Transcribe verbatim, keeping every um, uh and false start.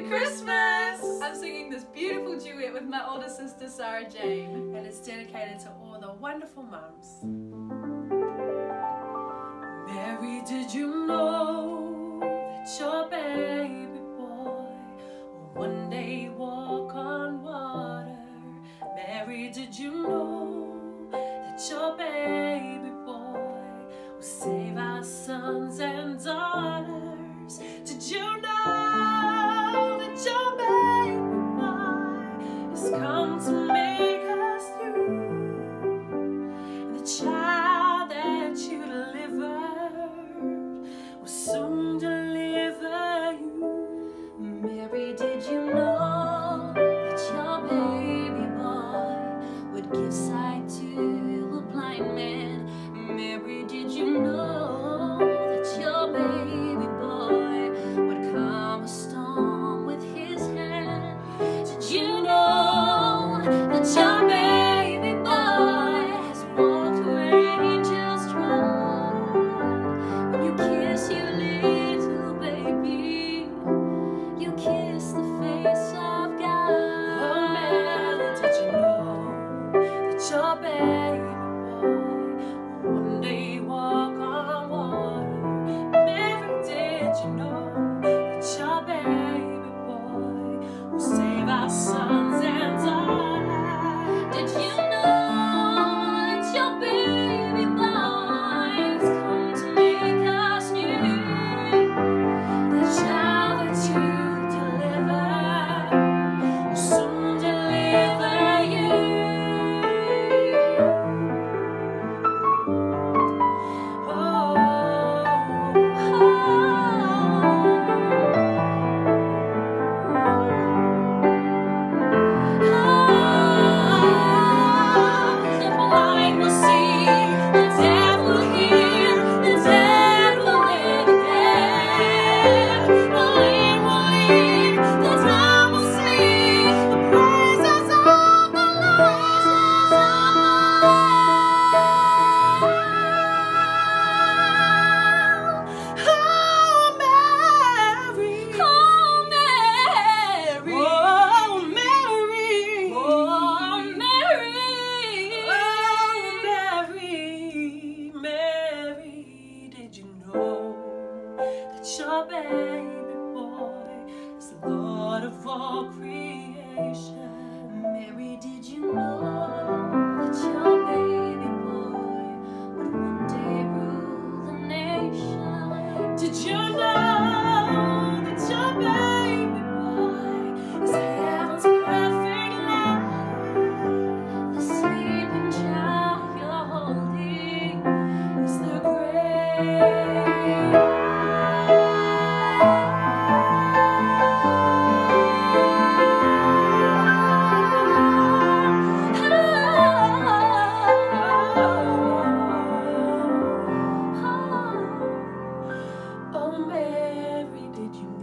Merry Christmas! I'm singing this beautiful duet with my older sister Sara-Jane, and it's dedicated to all the wonderful mums. Mary, did you know that your baby boy will one day walk on water? Mary, did you know that your baby boy will save our sons and daughters? Did you know that your baby boy has come to make us new? And the child that you delivered will soon deliver you. Mary, did you know that your baby boy would give sight to a blind man? Mary, did you know that your baby boy would calm a storm with his hand? Did you know that your baby boy has walked where angels run? When you kiss your little baby, you kiss the face of God. Oh, Mary, did you know that your baby boy will one day walk on water? Mary, did you know that your baby boy will save our sons and daughters? Did you know that your baby boy has come to make us new? The child that you deliver will soon deliver you. Oh, the blind will see, the deaf will hear, the dead will live again. The lame will leap, the dumb will sing, the praises of the Lord. Oh, Mary, oh, Mary, oh, Mary, oh, Mary, oh, Mary, Mary, did you know that your baby boy is the Lord of all creation? Mary, did you know that your baby boy would one day rule the nation? Did you know that your baby boy is heaven's perfect lamb? The sleeping child you're holding is the great Oh, Mary, did you